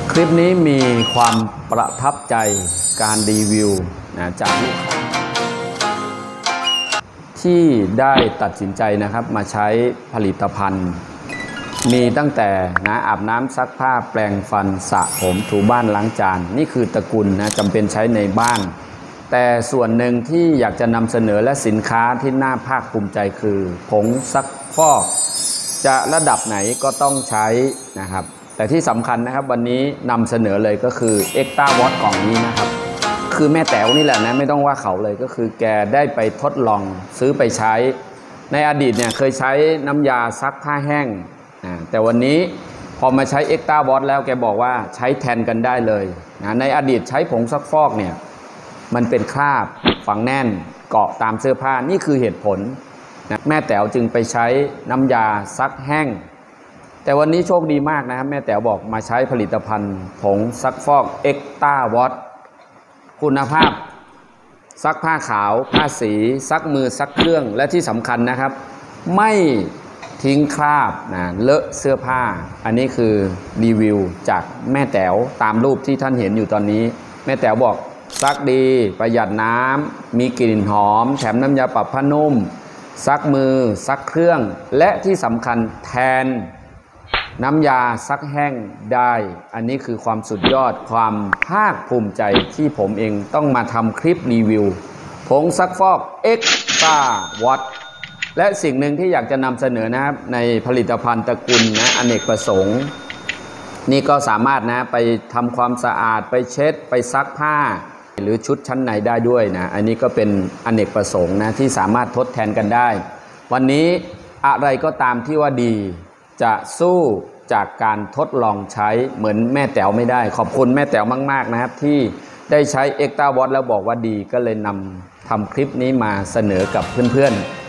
คลิปนี้มีความประทับใจการรีวิวจากลูกค้าที่ได้ตัดสินใจนะครับมาใช้ผลิตภัณฑ์มีตั้งแต่อาบน้ำซักผ้าแปรงฟันสระผมถูบ้านล้างจานนี่คือตระกูลจำเป็นใช้ในบ้านแต่ส่วนหนึ่งที่อยากจะนำเสนอและสินค้าที่น่าภาคภูมิใจคือผงซักฟอกจะระดับไหนก็ต้องใช้นะครับแต่ที่สำคัญนะครับวันนี้นำเสนอเลยก็คือ Extra Watt กล่องนี้นะครับคือแม่แต๋วนี่แหละนะไม่ต้องว่าเขาเลยก็คือแกได้ไปทดลองซื้อไปใช้ในอดีตเนี่ยเคยใช้น้ำยาซักผ้าแห้งแต่วันนี้พอมาใช้ Extra Watt แล้วแกบอกว่าใช้แทนกันได้เลยในอดีตใช้ผงซักฟอกเนี่ยมันเป็นคราบฝังแน่นเกาะตามเสื้อผ้านี่คือเหตุผลแม่แต๋วจึงไปใช้น้ำยาซักแห้งแต่วันนี้โชคดีมากนะครับแม่แต๋วบอกมาใช้ผลิตภัณฑ์ผงซักฟอก Extra Watt คุณภาพซักผ้าขาวผ้าสีซักมือซักเครื่องและที่สำคัญนะครับไม่ทิ้งคราบเลอะเสื้อผ้าอันนี้คือรีวิวจากแม่แต๋วตามรูปที่ท่านเห็นอยู่ตอนนี้แม่แต๋วบอกซักดีประหยัดน้ำมีกลิ่นหอมแถมน้ำยาปรับผ้านุ่มซักมือซักเครื่องและที่สำคัญแทนน้ำยาซักแห้งได้อันนี้คือความสุดยอดความภาคภูมิใจที่ผมเองต้องมาทำคลิปรีวิวผงซักฟอก Extra Watt และสิ่งหนึ่งที่อยากจะนำเสนอนะครับในผลิตภัณฑ์ตระกูลอเนกประสงค์นี่ก็สามารถไปทำความสะอาดไปเช็ดไปซักผ้าหรือชุดชั้นในได้ด้วยอันนี้ก็เป็นอเนกประสงค์ที่สามารถทดแทนกันได้วันนี้อะไรก็ตามที่ว่าดีจะสู้จากการทดลองใช้เหมือนแม่แต๋วไม่ได้ขอบคุณแม่แต๋วมากๆนะครับที่ได้ใช้ Extra Watt แล้วบอกว่าดีก็เลยนำทำคลิปนี้มาเสนอกับเพื่อนๆ